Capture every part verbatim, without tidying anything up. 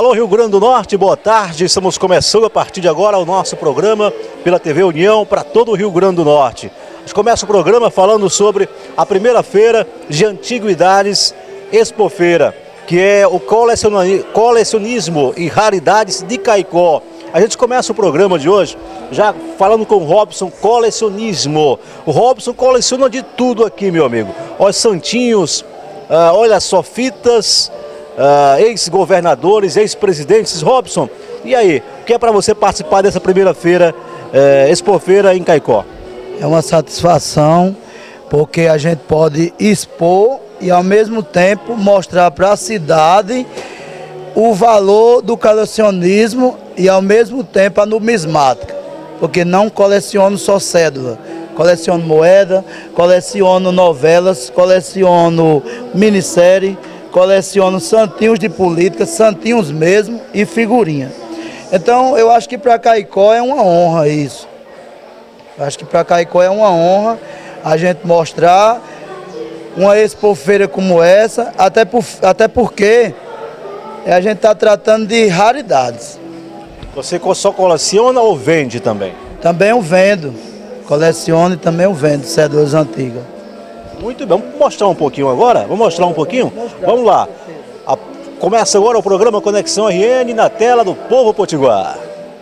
Alô, Rio Grande do Norte, boa tarde. Estamos começando a partir de agora o nosso programa pela T V União para todo o Rio Grande do Norte. A gente começa o programa falando sobre a primeira feira de antiguidades Expofeira, que é o colecionismo e raridades de Caicó. A gente começa o programa de hoje já falando com o Robson, colecionismo. O Robson coleciona de tudo aqui, meu amigo. Olha, santinhos, uh, olha só, fitas, uh, ex-governadores, ex-presidentes. Robson, e aí, o que é para você participar dessa primeira feira, uh, Expofeira em Caicó? É uma satisfação, porque a gente pode expor e ao mesmo tempo mostrar para a cidade o valor do colecionismo e ao mesmo tempo a numismática, porque não coleciono só cédula, coleciono moeda, coleciono novelas, coleciono minissérie, coleciono santinhos de política, santinhos mesmo e figurinha. Então eu acho que para Caicó é uma honra isso. Eu acho que para Caicó é uma honra a gente mostrar uma expofeira como essa, até, por, até porque a gente está tratando de raridades. Você só coleciona ou vende também? Também eu vendo, coleciono e também eu vendo cédulas antigas. Muito bem, vamos mostrar um pouquinho agora? Vamos mostrar um pouquinho? Vamos lá. A, começa agora o programa Conexão R N na tela do Povo Potiguar.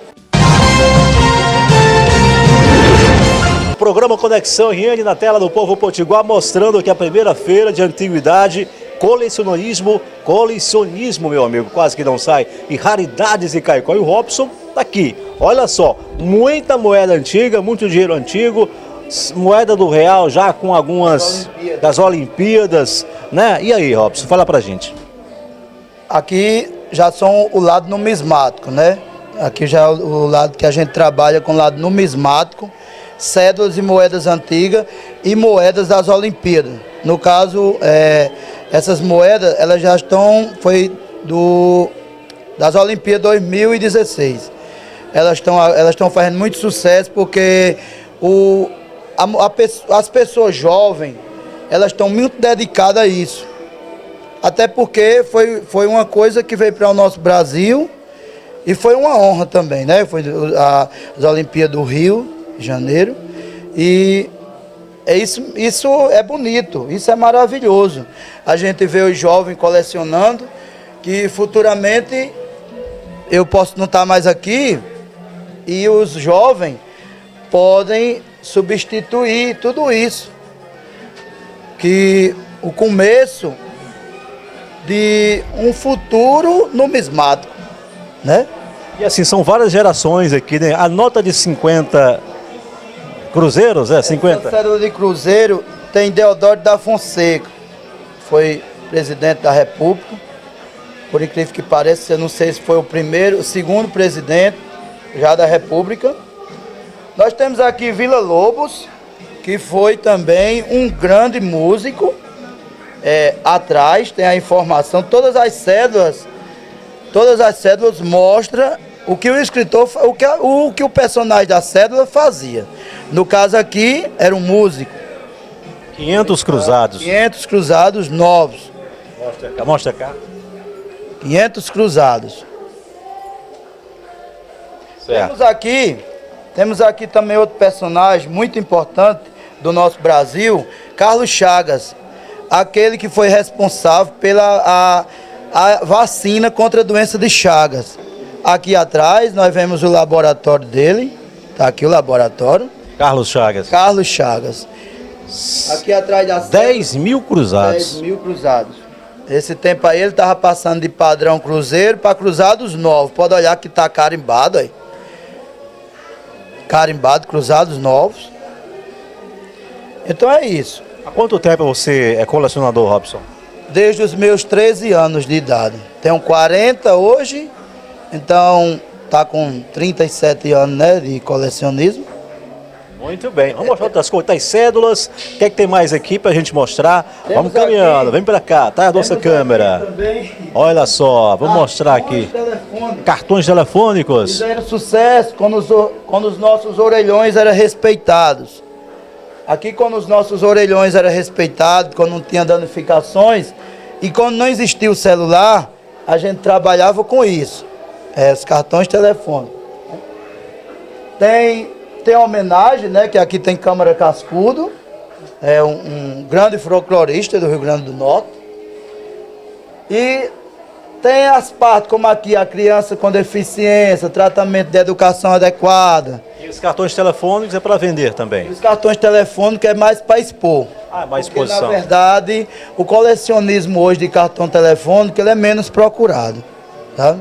Programa Conexão R N na tela do Povo Potiguar, mostrando que a primeira feira de antiguidade, colecionismo, colecionismo, meu amigo, quase que não sai, e raridades de Caicó. E o Robson tá aqui, olha só, muita moeda antiga, muito dinheiro antigo, moeda do real já com algumas Olimpíadas. das Olimpíadas, né? E aí, Robson, fala pra gente. Aqui já são o lado numismático, né? Aqui já é o lado que a gente trabalha com o lado numismático, cédulas e moedas antigas e moedas das Olimpíadas. No caso, é, essas moedas, elas já estão, foi do, das Olimpíadas dois mil e dezesseis. Elas estão, elas estão fazendo muito sucesso porque o, a, a, as pessoas jovens, elas estão muito dedicadas a isso. Até porque foi, foi uma coisa que veio para o nosso Brasil e foi uma honra também, né? Foi a, as Olimpíadas do Rio de Janeiro, e é isso, isso é bonito, isso é maravilhoso. A gente vê os jovens colecionando, que futuramente eu posso não estar mais aqui e os jovens podem substituir tudo isso, que o começo de um futuro numismático, né? E assim, são várias gerações aqui, né? A nota de cinquenta cruzeiros, é? cinquenta? A cédula de cruzeiro tem Deodoro da Fonseca, foi presidente da República, por incrível que pareça, eu não sei se foi o primeiro, o segundo presidente já da República. Nós temos aqui Vila Lobos, que foi também um grande músico, é, atrás tem a informação, todas as cédulas, todas as cédulas mostram o que o escritor, o que, o que o personagem da cédula fazia. No caso aqui, era um músico. quinhentos cruzados. quinhentos cruzados novos. Mostra cá. Mostra cá. quinhentos cruzados. Certo. Temos aqui, temos aqui também outro personagem muito importante do nosso Brasil, Carlos Chagas. Aquele que foi responsável pela a, a vacina contra a doença de Chagas. Aqui atrás nós vemos o laboratório dele. Está aqui o laboratório. Carlos Chagas. Carlos Chagas. Aqui atrás da dez mil cruzados. dez mil cruzados. Esse tempo aí ele estava passando de padrão cruzeiro para cruzados novos. Pode olhar que está carimbado aí. Carimbado, cruzados novos. Então é isso. Há quanto tempo você é colecionador, Robson? Desde os meus treze anos de idade. Tenho quarenta hoje, então tá com trinta e sete anos, né, de colecionismo. Muito bem, vamos mostrar outras coisas, as cédulas, o que é que tem mais aqui pra gente mostrar? Temos vamos caminhando, aqui, vem pra cá, tá a nossa câmera. Olha só, vamos mostrar aqui. Telefônicos. Cartões telefônicos. Fizeram sucesso quando os, quando os nossos orelhões eram respeitados. Aqui quando os nossos orelhões eram respeitados, quando não tinha danificações, e quando não existia o celular, a gente trabalhava com isso, é, os cartões telefônicos. Tem, tem homenagem, né, que aqui tem Câmara Cascudo, é um, um grande folclorista do Rio Grande do Norte. E tem as partes, como aqui, a criança com deficiência, tratamento de educação adequada. E os cartões telefônicos é para vender também? Os cartões telefônicos é mais para expor. Ah, mais porque, exposição. na verdade, o colecionismo hoje de cartão telefônico ele é menos procurado. Tá?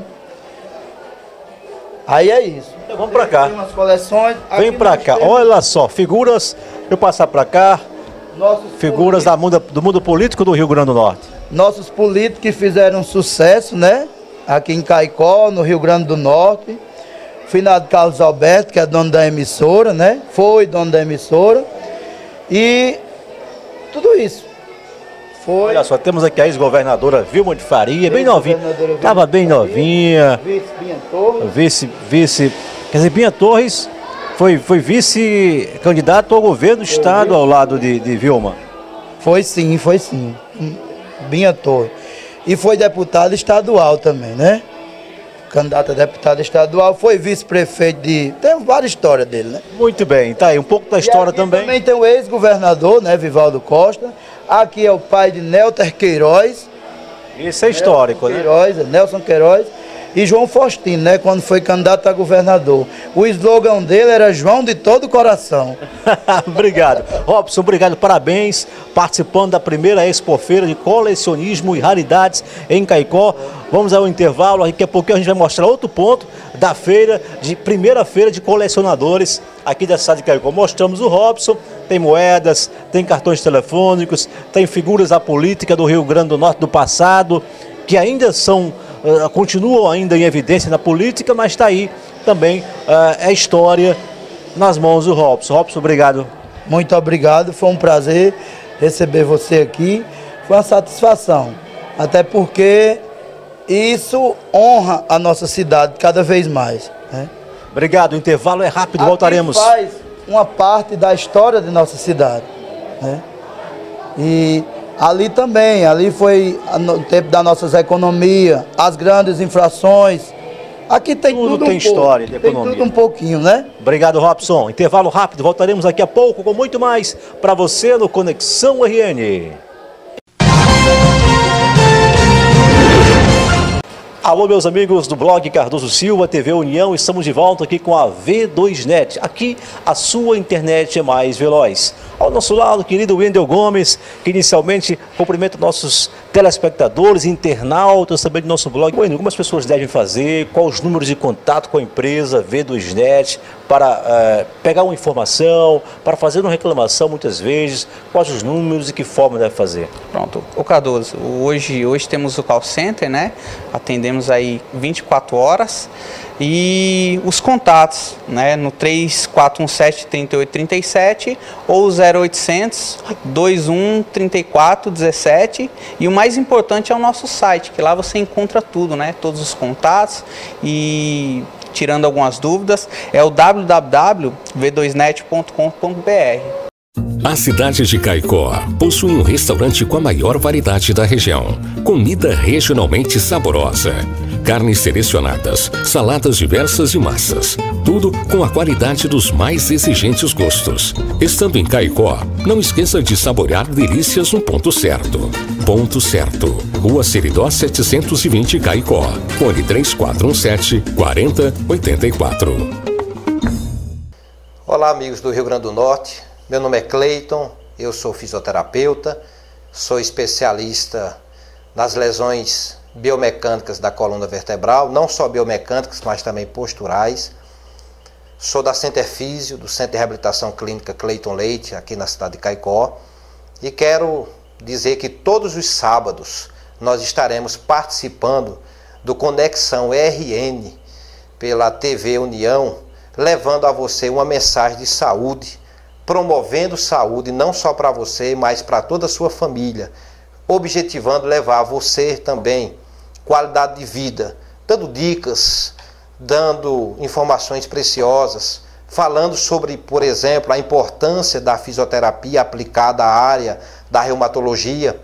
Aí é isso. Então vamos para cá. Tem umas coleções. Vem para cá. Temos... Olha só, figuras, eu passar para cá, Nossos figuras da mundo, do mundo político do Rio Grande do Norte. Nossos políticos que fizeram sucesso, né? Aqui em Caicó, no Rio Grande do Norte. Finado Carlos Alberto, que é dono da emissora, né? Foi dono da emissora. E tudo isso. Foi. Olha só, temos aqui a ex-governadora Vilma de Faria, bem novinha. Estava bem novinha. Vice Binha Torres. Vice, vice. Quer dizer, Binha Torres foi, foi vice-candidato ao governo do estado ao lado de, de Vilma. Foi sim, foi sim. Binha Torres. E foi deputado estadual também, né? Candidato a deputado estadual, foi vice-prefeito de... Tem várias histórias dele, né? Muito bem, tá aí um pouco da história também. Também tem o ex-governador, né, Vivaldo Costa. Aqui é o pai de Nelter Queiroz. Isso é histórico, Nelson né? Queiroz, Nelson Queiroz. E João Faustino, né, quando foi candidato a governador. O slogan dele era João de todo coração. Obrigado. Robson, obrigado, parabéns. Participando da primeira Expofeira de Colecionismo e Raridades em Caicó. Vamos ao intervalo, daqui a pouquinho a gente vai mostrar outro ponto da feira, de primeira feira de colecionadores aqui da cidade de Caicó. Mostramos o Robson, tem moedas, tem cartões telefônicos, tem figuras da política do Rio Grande do Norte do passado, que ainda são... Uh, continuam ainda em evidência na política, mas está aí também uh, a história nas mãos do Robson. Robson, obrigado. Muito obrigado, foi um prazer receber você aqui, foi uma satisfação, até porque isso honra a nossa cidade cada vez mais. Né? Obrigado, o intervalo é rápido, aqui voltaremos. Faz uma parte da história de nossa cidade. Né? E... ali também, ali foi no tempo das nossas economias, as grandes infrações. Aqui tem tudo, tudo um tem pouco, história de economia. Tem tudo um pouquinho, né? Obrigado, Robson. Intervalo rápido, voltaremos daqui a pouco com muito mais para você no Conexão R N. Alô, meus amigos do blog Cardoso Silva, T V União, estamos de volta aqui com a V dois Net. Aqui a sua internet é mais veloz. Ao nosso lado, querido Wendel Gomes, que inicialmente cumprimenta nossos telespectadores, internautas também do nosso blog. Wendel, como as pessoas devem fazer, quais os números de contato com a empresa V dois Net para uh, pegar uma informação, para fazer uma reclamação muitas vezes, quais os números e que forma deve fazer? Pronto, o Cardoso, hoje, hoje temos o call center, né? Atendemos aí vinte e quatro horas e os contatos, né? No três quatro um sete, três oito três sete ou zero oitocentos, dois um, três quatro um sete, e o mais importante é o nosso site, que lá você encontra tudo, né? Todos os contatos e tirando algumas dúvidas, é o w w w ponto v dois net ponto com ponto b r. A cidade de Caicó possui um restaurante com a maior variedade da região. Comida regionalmente saborosa, carnes selecionadas, saladas diversas e massas. Tudo com a qualidade dos mais exigentes gostos. Estando em Caicó, não esqueça de saborear delícias no Ponto Certo. Ponto Certo, Rua Seridó setecentos e vinte, Caicó. Fone três quatro um sete, quatro zero oito quatro. Olá, amigos do Rio Grande do Norte. Meu nome é Cleiton, eu sou fisioterapeuta, sou especialista nas lesões biomecânicas da coluna vertebral, não só biomecânicas, mas também posturais. Sou da Centerfísio, do Centro de Reabilitação Clínica Cleiton Leite, aqui na cidade de Caicó, e quero dizer que todos os sábados nós estaremos participando do Conexão R N pela T V União, levando a você uma mensagem de saúde, promovendo saúde não só para você, mas para toda a sua família, objetivando levar a você também qualidade de vida, dando dicas, dando informações preciosas, falando sobre, por exemplo, a importância da fisioterapia aplicada à área da reumatologia,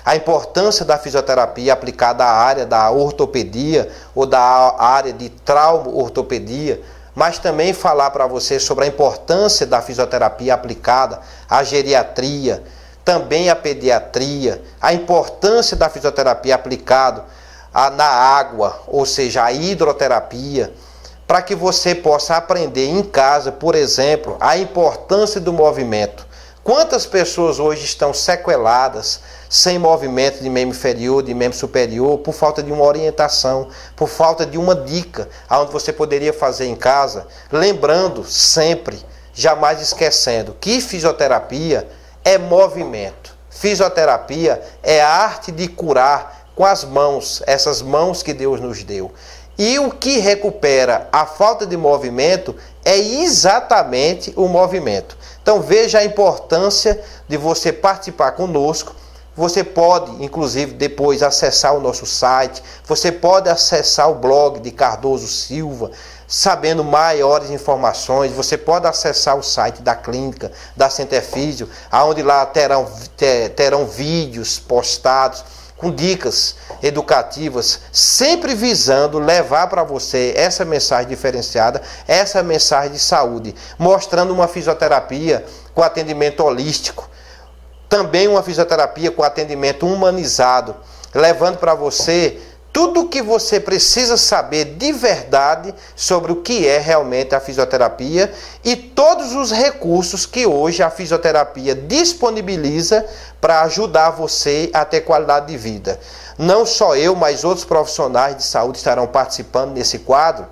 a importância da fisioterapia aplicada à área da ortopedia ou da área de trauma-ortopedia, mas também falar para você sobre a importância da fisioterapia aplicada à geriatria, também à pediatria, a importância da fisioterapia aplicada a, na água, ou seja, a hidroterapia, para que você possa aprender em casa, por exemplo, a importância do movimento. Quantas pessoas hoje estão sequeladas, sem movimento de membro inferior, de membro superior, por falta de uma orientação, por falta de uma dica, aonde você poderia fazer em casa, lembrando sempre, jamais esquecendo, que fisioterapia é movimento. Fisioterapia é a arte de curar com as mãos, essas mãos que Deus nos deu. E o que recupera a falta de movimento é exatamente o movimento. Então veja a importância de você participar conosco. Você pode, inclusive, depois acessar o nosso site, você pode acessar o blog de Cardoso Silva, sabendo maiores informações. Você pode acessar o site da clínica, da Centerfísio, onde lá terão, ter, terão vídeos postados com dicas educativas, sempre visando levar para você essa mensagem diferenciada, essa mensagem de saúde, mostrando uma fisioterapia com atendimento holístico, também uma fisioterapia com atendimento humanizado, levando para você tudo o que você precisa saber de verdade sobre o que é realmente a fisioterapia e todos os recursos que hoje a fisioterapia disponibiliza para ajudar você a ter qualidade de vida. Não só eu, mas outros profissionais de saúde estarão participando nesse quadro,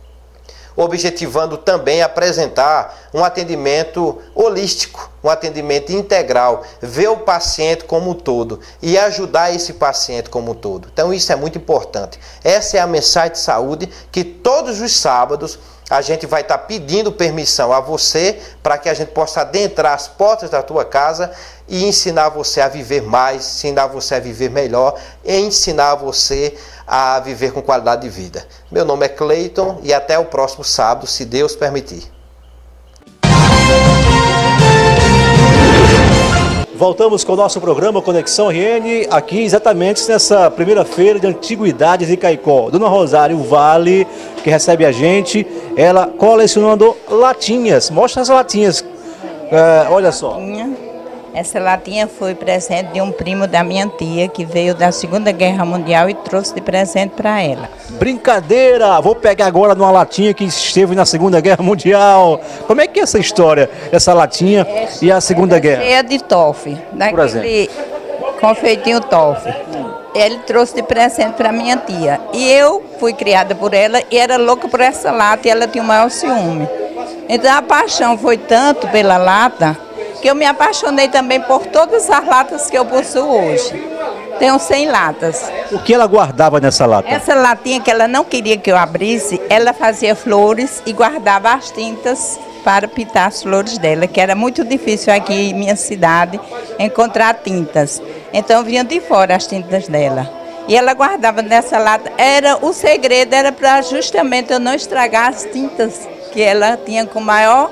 objetivando também apresentar um atendimento holístico, um atendimento integral, ver o paciente como um todo e ajudar esse paciente como um todo. Então isso é muito importante. Essa é a mensagem de saúde que todos os sábados a gente vai estar pedindo permissão a você para que a gente possa adentrar as portas da tua casa e ensinar você a viver mais, ensinar você a viver melhor e ensinar você a viver com qualidade de vida. Meu nome é Cleiton e até o próximo sábado, se Deus permitir. Voltamos com o nosso programa Conexão R N, aqui exatamente nessa primeira feira de antiguidades de Caicó. Dona Rosário Vale, que recebe a gente, ela colecionando latinhas. Mostra as latinhas, é, olha só. Essa latinha foi presente de um primo da minha tia, que veio da Segunda Guerra Mundial e trouxe de presente para ela. Brincadeira! Vou pegar agora numa latinha que esteve na Segunda Guerra Mundial. Como é que é essa história, essa latinha é, e a Segunda Guerra? Cheia de toffee, daquele confeitinho toffee. Ele trouxe de presente para minha tia. E eu fui criada por ela e era louca por essa lata e ela tinha o maior ciúme. Então a paixão foi tanto pela lata que eu me apaixonei também por todas as latas que eu possuo hoje. Tenho cem latas. O que ela guardava nessa lata? Essa latinha que ela não queria que eu abrisse, ela fazia flores e guardava as tintas para pintar as flores dela, que era muito difícil aqui em minha cidade encontrar tintas. Então vinham de fora as tintas dela. E ela guardava nessa lata. Era, o segredo era para justamente eu não estragar as tintas que ela tinha com maior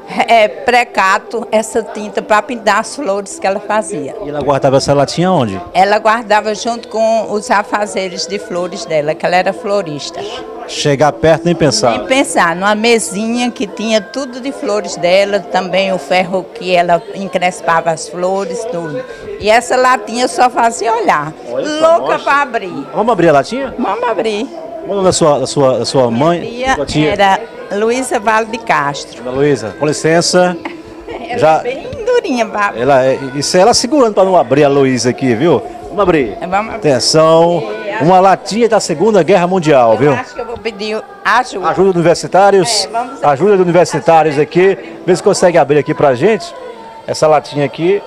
É, precato, essa tinta para pintar as flores que ela fazia. E ela guardava essa latinha onde? Ela guardava junto com os afazeres de flores dela, que ela era florista. Chegar perto nem pensar? Nem pensar, numa mesinha que tinha tudo de flores dela, também o ferro que ela encrespava as flores, tudo. E essa latinha só fazia olhar. Olha, louca para abrir. Vamos abrir a latinha? Vamos abrir. O nome da sua, da sua, da sua mãe? Sua tia era Luísa Vale de Castro. Dona Luísa, com licença. Ela já... é bem durinha, papai. Ela é, isso é ela segurando para não abrir a Luísa aqui, viu? Vamos abrir. Vamos abrir. Atenção, é, uma latinha da Segunda Guerra Mundial, eu viu? Acho que eu vou pedir ajuda. Ajuda dos universitários. É, vamos ajuda dos universitários aqui. Vê se consegue abrir aqui pra gente. Essa latinha aqui.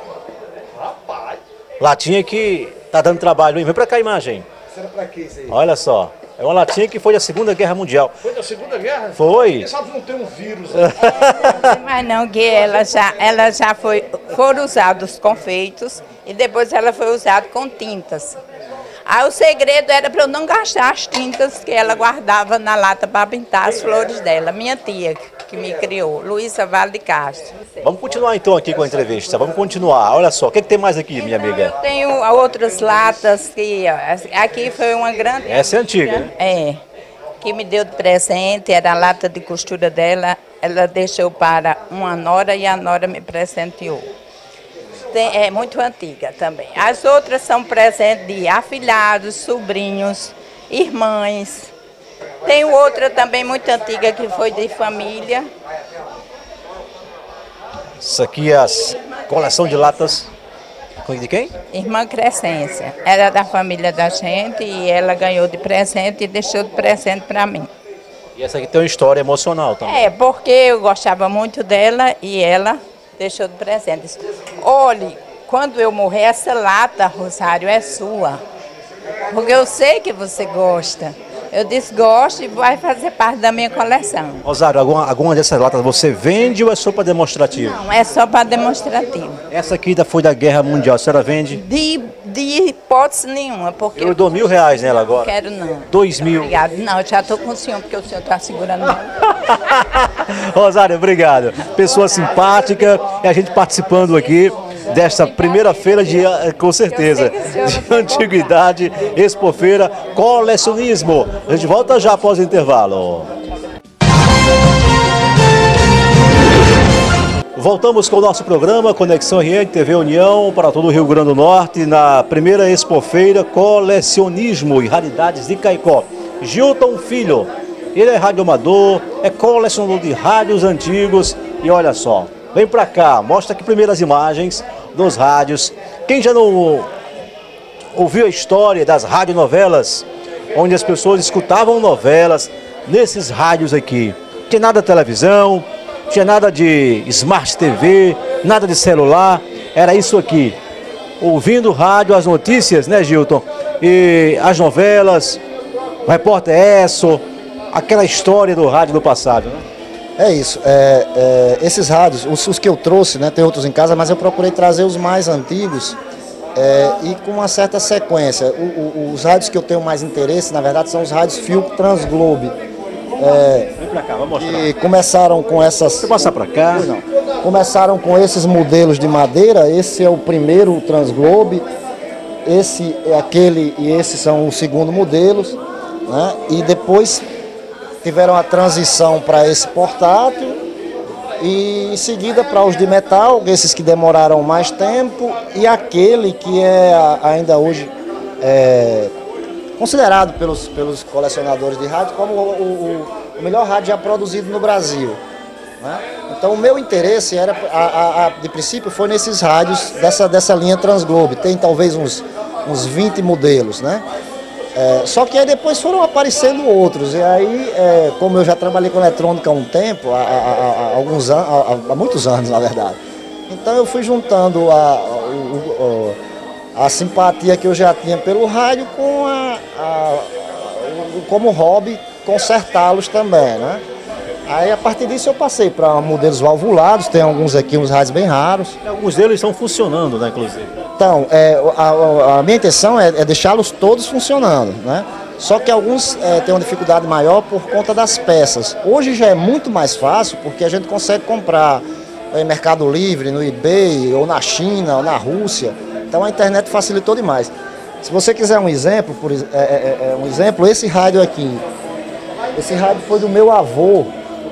Rapaz. Latinha que tá dando trabalho, hein? Vem pra cá a imagem. Será pra que isso aí? Olha só. É uma latinha que foi da Segunda Guerra Mundial. Foi da Segunda Guerra? Foi. Quem sabe não tem um vírus. É, mas não, que ela já, ela já foi, foram usados confeitos e depois ela foi usada com tintas. Aí o segredo era para eu não gastar as tintas que ela guardava na lata para pintar as flores dela. Minha tia que me criou, Luísa Vale de Castro. Vamos continuar então aqui com a entrevista. Vamos continuar. Olha só, o que, é que tem mais aqui, minha amiga? Eu tenho outras latas que ó, aqui foi uma grande. Essa é antiga, né? É. Que me deu de presente, era a lata de costura dela. Ela deixou para uma nora e a nora me presenteou. Tem, é muito antiga também. As outras são presentes de afilhados, sobrinhos, irmãs. Tem outra também muito antiga que foi de família. Isso aqui é a coleção de latas. De quem? Irmã Crescência. Era da família da gente e ela ganhou de presente e deixou de presente para mim. E essa aqui tem uma história emocional também. É, porque eu gostava muito dela e ela deixou de presente. Olhe, quando eu morrer, essa lata, Rosário, é sua. Porque eu sei que você gosta. Eu disse, gosto e vai fazer parte da minha coleção. Rosário, alguma, alguma dessas latas você vende ou é só para demonstrativo? Não, é só para demonstrativo. Essa aqui da, foi da Guerra Mundial, a senhora vende? De, de hipótese nenhuma, porque... Eu dou mil reais nela agora. Não quero não. Dois mil. Obrigada. Não, eu já estou com o senhor, porque o senhor está segurando meu. Rosário, obrigado. Pessoa simpática e a gente participando aqui desta primeira feira de, com certeza, de antiguidade, expofeira, colecionismo. A gente volta já após o intervalo. Voltamos com o nosso programa Conexão R N, T V União, para todo o Rio Grande do Norte, na primeira expofeira Colecionismo e Raridades de Caicó. Gilton Filho, ele é radioamador, é colecionador de rádios antigos e olha só, vem pra cá, mostra aqui primeiras imagens dos rádios. Quem já não ouviu a história das radionovelas, onde as pessoas escutavam novelas nesses rádios aqui? Não tinha nada de televisão, não tinha nada de Smart T V, nada de celular, era isso aqui. Ouvindo rádio, as notícias, né, Gilton? E as novelas, o repórter Esso, aquela história do rádio do passado, né? É isso, é, é, esses rádios, os, os que eu trouxe, né, tem outros em casa, mas eu procurei trazer os mais antigos é, e com uma certa sequência. O, o, os rádios que eu tenho mais interesse, na verdade, são os rádios Philco Transglobe. É, Vem pra cá, vamos mostrar. E começaram com essas... Deixa eu passar pra cá. Não, começaram com esses modelos de madeira, esse é o primeiro Transglobe, esse é aquele e esses são os segundo modelos, né, e depois... tiveram a transição para esse portátil e em seguida para os de metal, esses que demoraram mais tempo, e aquele que é ainda hoje é, considerado pelos, pelos colecionadores de rádio como o, o, o melhor rádio já produzido no Brasil, né? Então o meu interesse era, a, a, a, de princípio, foi nesses rádios dessa, dessa linha Transglobe, tem talvez uns, uns vinte modelos, né? É, só que aí depois foram aparecendo outros, e aí, é, como eu já trabalhei com eletrônica há um tempo, há, há, há, alguns anos, há, há muitos anos na verdade, então eu fui juntando a, a, a simpatia que eu já tinha pelo rádio com a, a, como hobby consertá-los também, né? Aí a partir disso eu passei para modelos valvulados, tem alguns aqui, uns rádios bem raros. Alguns deles estão funcionando, né, inclusive? Então, é, a, a minha intenção é, é deixá-los todos funcionando, né? Só que alguns é, têm uma dificuldade maior por conta das peças. Hoje já é muito mais fácil porque a gente consegue comprar em Mercado Livre, no eBay, ou na China, ou na Rússia. Então a internet facilitou demais. Se você quiser um exemplo, por, é, é, é, um exemplo, esse rádio aqui, esse rádio foi do meu avô,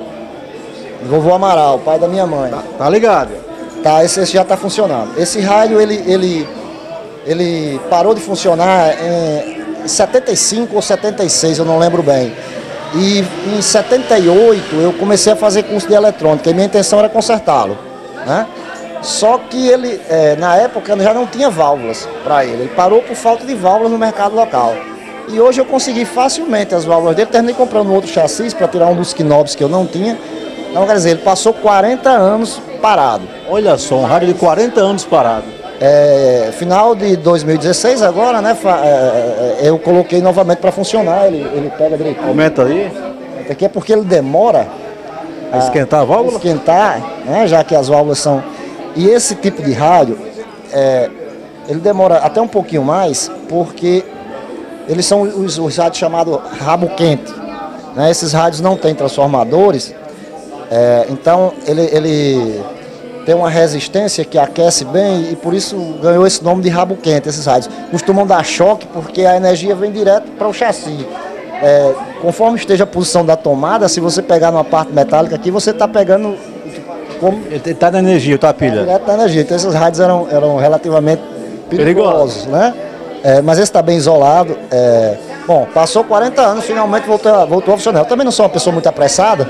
do vovô Amaral, pai da minha mãe. Tá, tá ligado? Tá, esse, esse já está funcionando. Esse rádio, ele, ele, ele parou de funcionar em setenta e cinco ou setenta e seis, eu não lembro bem. E em setenta e oito eu comecei a fazer curso de eletrônica e minha intenção era consertá-lo, né? Só que ele, é, na época, já não tinha válvulas para ele. Ele parou por falta de válvulas no mercado local. E hoje eu consegui facilmente as válvulas dele, terminei comprando outro chassi para tirar um dos knobs que eu não tinha. Não, quer dizer, ele passou quarenta anos parado. Olha só, um rádio de quarenta anos parado. É, final de dois mil e dezesseis agora, né, eu coloquei novamente para funcionar, ele, ele pega direitinho. Aumenta aí. Aqui é porque ele demora a esquentar a válvula? Esquentar, né, já que as válvulas são... E esse tipo de rádio, é, ele demora até um pouquinho mais, porque eles são os, os rádios chamados rabo quente. Né? Esses rádios não têm transformadores, é, então ele, ele tem uma resistência que aquece bem e por isso ganhou esse nome de rabo quente, esses rádios. Costumam dar choque porque a energia vem direto para o chassi. É, conforme esteja a posição da tomada, se você pegar numa parte metálica aqui, você está pegando... como está na energia, está a pilha. Tá direto na energia. Então esses rádios eram, eram relativamente perigosos, né? É, mas esse está bem isolado. É, bom, passou quarenta anos, finalmente voltou, voltou a funcionar. Eu também não sou uma pessoa muito apressada.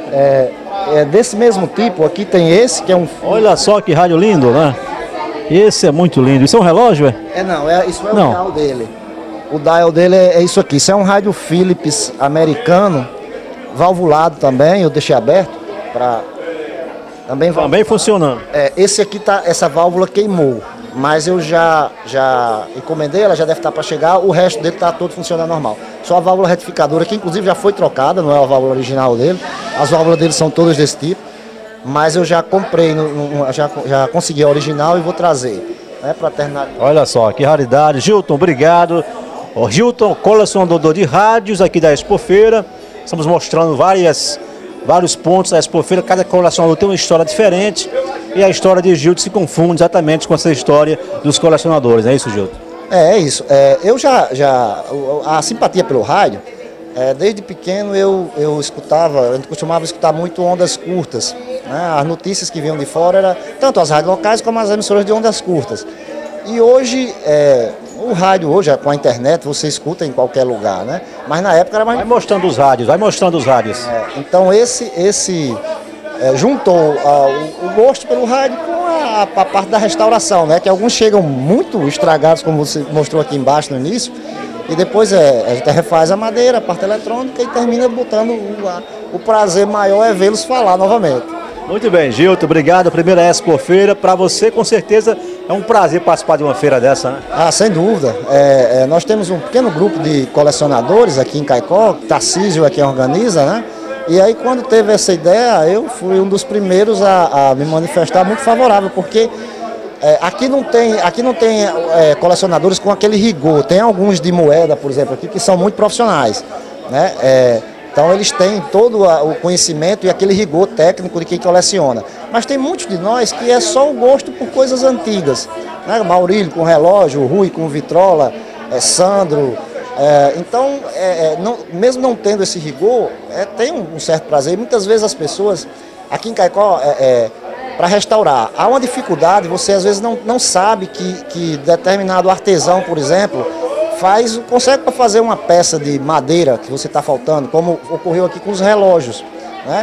É, é desse mesmo tipo, aqui tem esse que é um... Olha só que rádio lindo, né? Esse é muito lindo. Isso é um relógio, é? É não, é, isso é não. o dial dele. O dial dele é, é isso aqui. Isso é um rádio Philips americano, valvulado também. Eu deixei aberto para... Também, também funcionando. É, esse aqui tá, essa válvula queimou, mas eu já, já encomendei, ela já deve estar para chegar, o resto dele está todo funcionando normal. Só a válvula retificadora, que inclusive já foi trocada, não é a válvula original dele, as válvulas dele são todas desse tipo, mas eu já comprei, no, no, já, já consegui a original e vou trazer, né, para terminar. Olha só, que raridade. Gilton, obrigado. O Gilton, colecionador de rádios aqui da Expofeira, estamos mostrando várias... vários pontos da Expofeira, cada colecionador tem uma história diferente e a história de Gilton se confunde exatamente com essa história dos colecionadores, não é isso, Gilton? É, é isso. É, eu já, já, a simpatia pelo rádio, é, desde pequeno eu, eu escutava, eu costumava escutar muito ondas curtas, né? As notícias que vinham de fora eram tanto as rádios locais como as emissoras de ondas curtas. E hoje, é, o rádio hoje, com a internet, você escuta em qualquer lugar, né? Mas na época era mais... Vai mostrando os rádios, vai mostrando os rádios. É, então esse, esse é, juntou a, o, o gosto pelo rádio com a, a parte da restauração, né? Que alguns chegam muito estragados, como você mostrou aqui embaixo no início, e depois é, a gente refaz a madeira, a parte eletrônica e termina botando o, a, o prazer maior é vê-los falar novamente. Muito bem, Gilton, obrigado. Primeira Expofeira, para você com certeza é um prazer participar de uma feira dessa, né? Ah, sem dúvida. É, é, nós temos um pequeno grupo de colecionadores aqui em Caicó, Tarcísio é quem organiza, né? E aí quando teve essa ideia, eu fui um dos primeiros a, a me manifestar muito favorável, porque é, aqui não tem, aqui não tem é, colecionadores com aquele rigor. Tem alguns de moeda, por exemplo, aqui que são muito profissionais, né? É, então eles têm todo o conhecimento e aquele rigor técnico de quem coleciona. Mas tem muitos de nós que é só o gosto por coisas antigas, né? Maurílio com relógio, Rui com vitrola, é, Sandro. É, então, é, é, não, mesmo não tendo esse rigor, é, tem um, um certo prazer. E muitas vezes as pessoas, aqui em Caicó, é, é, para restaurar, há uma dificuldade, você às vezes não, não sabe que, que determinado artesão, por exemplo, faz, consegue para fazer uma peça de madeira que você está faltando, como ocorreu aqui com os relógios, né?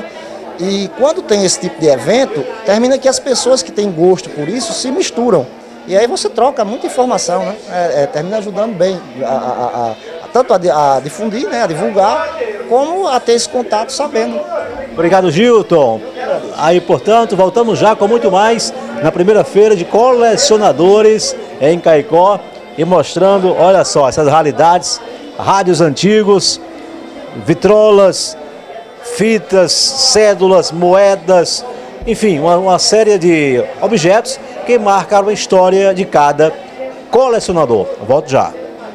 E quando tem esse tipo de evento, termina que as pessoas que têm gosto por isso se misturam. E aí você troca muita informação, né? É, é, termina ajudando bem, a, a, a, tanto a, a difundir, né? A divulgar, como a ter esse contato sabendo. Obrigado, Gilton. Aí, portanto, voltamos já com muito mais na primeira feira de colecionadores em Caicó. E mostrando, olha só, essas raridades, rádios antigos, vitrolas, fitas, cédulas, moedas, enfim, uma, uma série de objetos que marcaram a história de cada colecionador. Volto já.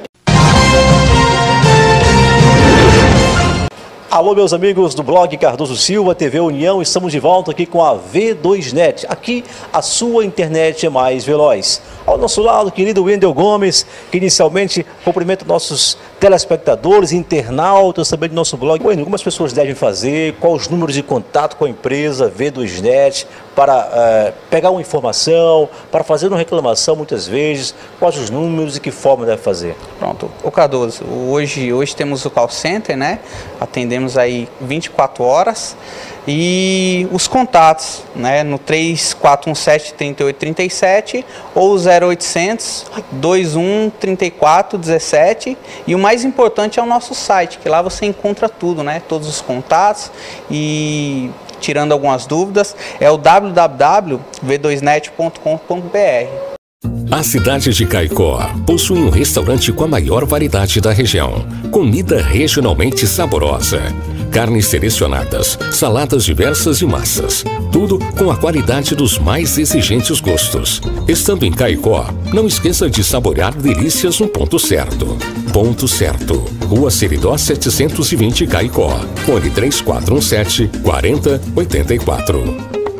Alô, meus amigos do blog Cardoso Silva, T V União, estamos de volta aqui com a V dois Net. Aqui a sua internet é mais veloz. Ao nosso lado, querido Wendel Gomes, que inicialmente cumprimenta nossos telespectadores, internautas também do nosso blog. Wendel, como as pessoas devem fazer, quais os números de contato com a empresa V dois Net para uh, pegar uma informação, para fazer uma reclamação muitas vezes, quais os números e que forma deve fazer? Pronto, o Cardoso, hoje, hoje temos o call center, né? Atendemos aí vinte e quatro horas e os contatos, né? No três quatro um sete, três oito três sete ou zero oitocentos, dois um, trinta e quatro, dezessete, e o mais importante é o nosso site, que lá você encontra tudo, né? Todos os contatos e tirando algumas dúvidas, é o w w w ponto v dois net ponto com ponto b r. A cidade de Caicó possui um restaurante com a maior variedade da região, comida regionalmente saborosa. carnes selecionadas, saladas diversas e massas. Tudo com a qualidade dos mais exigentes gostos. Estando em Caicó, não esqueça de saborear delícias no Ponto Certo. Ponto Certo, Rua Seridó setecentos e vinte, Caicó. Fone três quatro um sete, quatro zero oito quatro.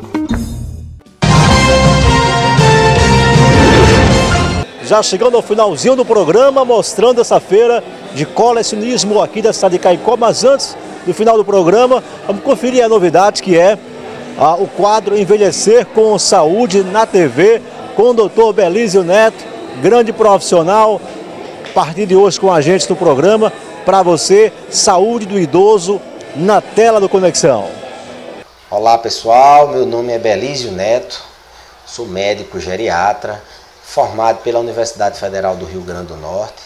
Já chegando ao finalzinho do programa, mostrando essa feira de colecionismo aqui da cidade de Caicó, mas antes do final do programa, vamos conferir a novidade que é ah, o quadro Envelhecer com Saúde na T V, com o doutor Belísio Neto, grande profissional, a partir de hoje com a gente no programa, para você, saúde do idoso na tela do Conexão. Olá pessoal, meu nome é Belísio Neto, sou médico geriatra, formado pela Universidade Federal do Rio Grande do Norte,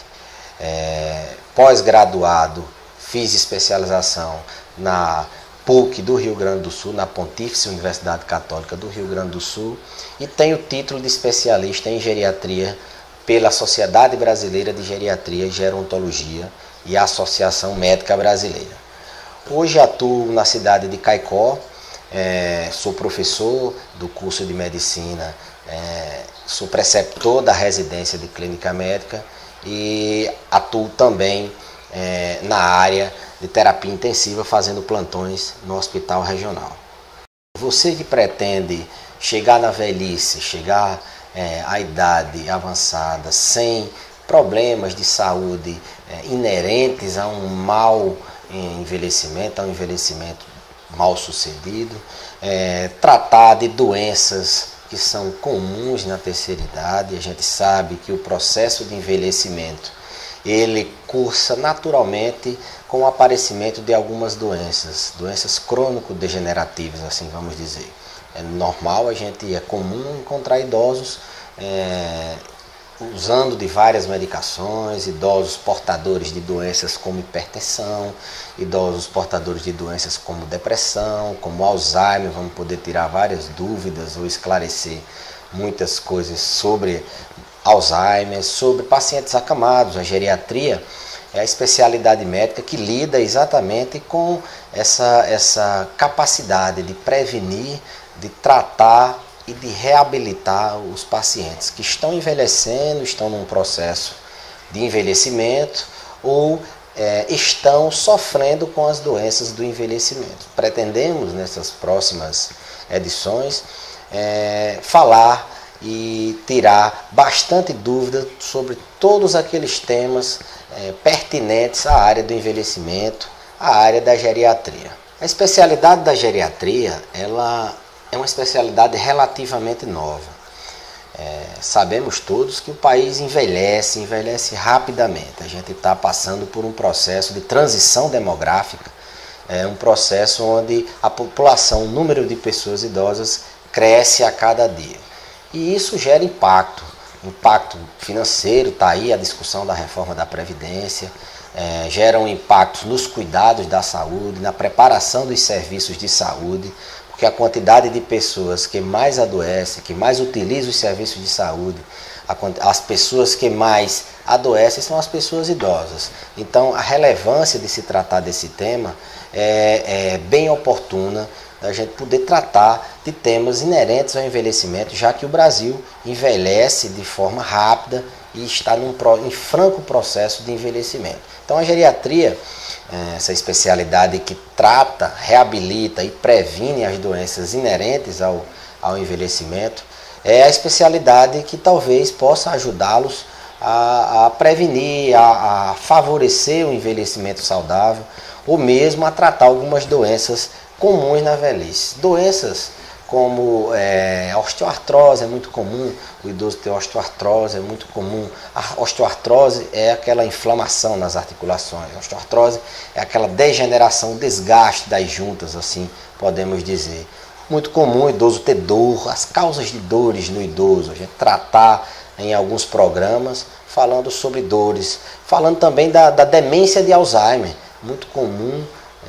é, pós-graduado, fiz especialização na P U C do Rio Grande do Sul, na Pontífice Universidade Católica do Rio Grande do Sul, e tenho título de especialista em geriatria pela Sociedade Brasileira de Geriatria e Gerontologia e a Associação Médica Brasileira. Hoje atuo na cidade de Caicó, é, sou professor do curso de medicina, é, sou preceptor da residência de clínica médica e atuo também é, na área de terapia intensiva, fazendo plantões no hospital regional. Você que pretende chegar na velhice, chegar é, à idade avançada sem problemas de saúde é, inerentes a um mau envelhecimento, a um envelhecimento mal sucedido, é, tratar de doenças que são comuns na terceira idade. A gente sabe que o processo de envelhecimento ele cursa naturalmente com o aparecimento de algumas doenças, doenças crônico-degenerativas, assim vamos dizer. É normal, a gente é comum encontrar idosos é, usando de várias medicações, idosos portadores de doenças como hipertensão, idosos portadores de doenças como depressão, como Alzheimer. Vamos poder tirar várias dúvidas ou esclarecer muitas coisas sobre Alzheimer, sobre pacientes acamados. A geriatria é a especialidade médica que lida exatamente com essa, essa capacidade de prevenir, de tratar e de reabilitar os pacientes que estão envelhecendo, estão num processo de envelhecimento ou é, estão sofrendo com as doenças do envelhecimento. Pretendemos, nessas próximas edições, é, falar e tirar bastante dúvida sobre todos aqueles temas é, pertinentes à área do envelhecimento, à área da geriatria. A especialidade da geriatria, ela é uma especialidade relativamente nova. É, sabemos todos que o país envelhece, envelhece rapidamente. A gente está passando por um processo de transição demográfica, é um processo onde a população, o número de pessoas idosas cresce a cada dia. E isso gera impacto, impacto financeiro, está aí a discussão da reforma da Previdência, é, gera um impacto nos cuidados da saúde, na preparação dos serviços de saúde, porque a quantidade de pessoas que mais adoecem, que mais utilizam os serviços de saúde, as pessoas que mais adoecem são as pessoas idosas. Então, a relevância de se tratar desse tema é, é bem oportuna, da gente poder tratar de temas inerentes ao envelhecimento, já que o Brasil envelhece de forma rápida e está num, em franco processo de envelhecimento. Então, a geriatria, essa especialidade que trata, reabilita e previne as doenças inerentes ao, ao envelhecimento, é a especialidade que talvez possa ajudá-los a, a prevenir, a, a favorecer o envelhecimento saudável, ou mesmo a tratar algumas doenças comuns na velhice. Doenças como é, a osteoartrose é muito comum, o idoso ter osteoartrose é muito comum. A osteoartrose é aquela inflamação nas articulações, a osteoartrose é aquela degeneração, desgaste das juntas, assim podemos dizer. Muito comum o idoso ter dor, as causas de dores no idoso, a gente tratar em alguns programas falando sobre dores, falando também da, da demência de Alzheimer, muito comum.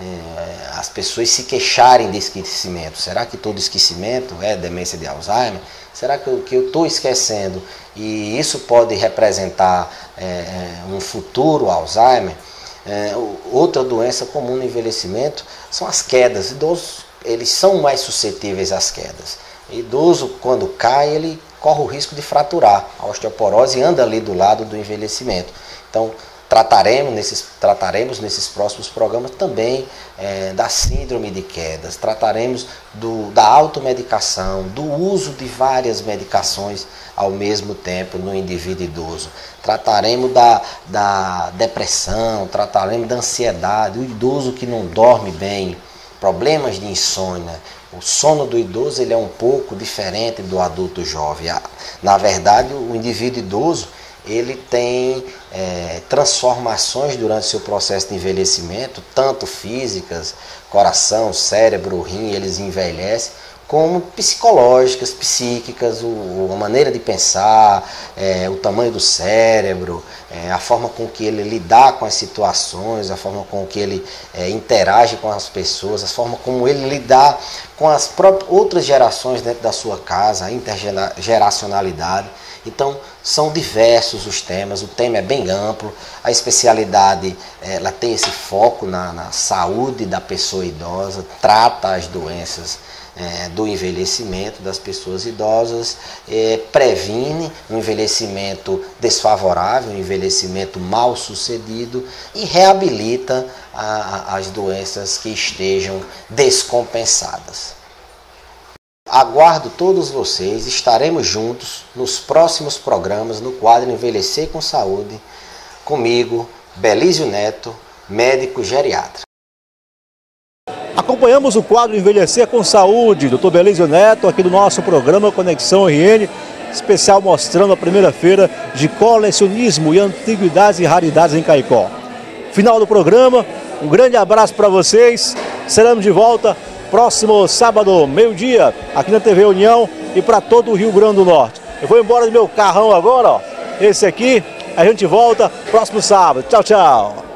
É, as pessoas se queixarem de esquecimento. Será que todo esquecimento é demência de Alzheimer? Será que eu estou esquecendo e isso pode representar é, um futuro Alzheimer? É, outra doença comum no envelhecimento são as quedas. Idosos, eles são mais suscetíveis às quedas. Idoso, quando cai, ele corre o risco de fraturar. A osteoporose anda ali do lado do envelhecimento. Então, trataremos nesses, trataremos nesses próximos programas também é, da síndrome de quedas, trataremos do, da automedicação, do uso de várias medicações ao mesmo tempo no indivíduo idoso. Trataremos da, da depressão, trataremos da ansiedade, o idoso que não dorme bem, problemas de insônia. O sono do idoso ele é um pouco diferente do adulto jovem. Na verdade, o indivíduo idoso ele tem é, transformações durante seu processo de envelhecimento, tanto físicas, coração, cérebro, rim, eles envelhecem, como psicológicas, psíquicas, o, a maneira de pensar, é, o tamanho do cérebro, é, a forma com que ele lidar com as situações, a forma com que ele é, interage com as pessoas, a forma como ele lidar com as próprias outras gerações dentro da sua casa, a intergeracionalidade. Então, são diversos os temas, o tema é bem amplo, a especialidade ela tem esse foco na, na saúde da pessoa idosa, trata as doenças é, do envelhecimento das pessoas idosas, é, previne um envelhecimento desfavorável, um envelhecimento mal sucedido e reabilita a, a, as doenças que estejam descompensadas. Aguardo todos vocês, estaremos juntos nos próximos programas no quadro Envelhecer com Saúde, comigo, Belísio Neto, médico geriatra. Acompanhamos o quadro Envelhecer com Saúde, doutor Belísio Neto, aqui do nosso programa Conexão R N, especial mostrando a primeira feira de colecionismo e antiguidades e raridades em Caicó. Final do programa, um grande abraço para vocês, seremos de volta próximo sábado, meio-dia, aqui na T V União e para todo o Rio Grande do Norte. Eu vou embora do meu carrão agora, ó. Esse aqui, a gente volta próximo sábado. Tchau, tchau.